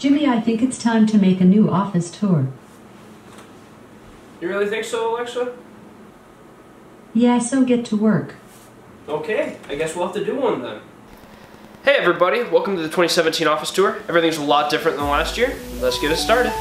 Jimmy, I think it's time to make a new office tour. You really think so, Alexa? Yeah, so get to work. Okay, I guess we'll have to do one then. Hey everybody, welcome to the 2017 office tour. Everything's a lot different than last year. Let's get it started.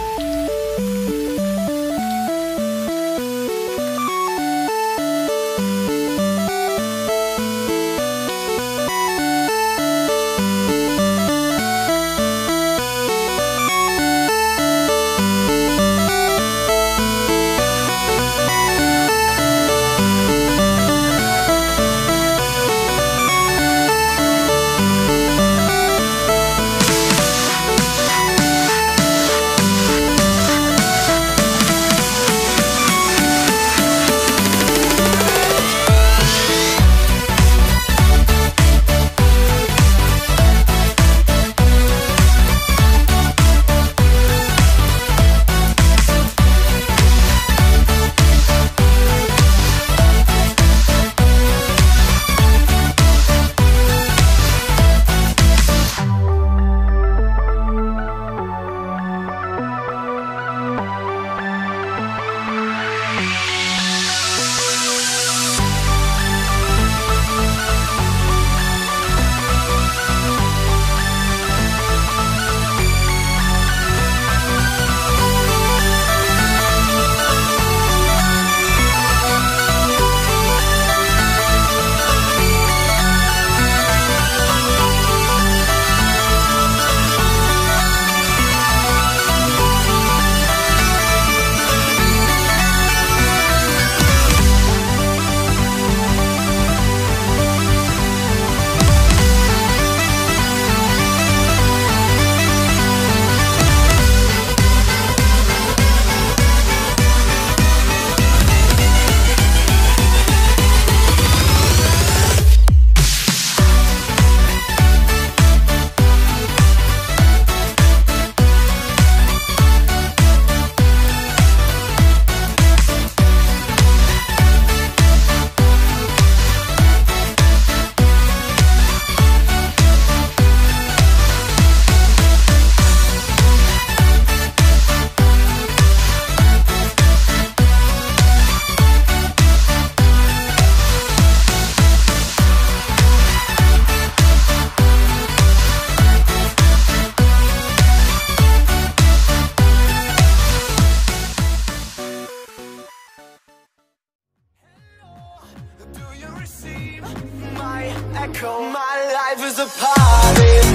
My echo, my life is a party.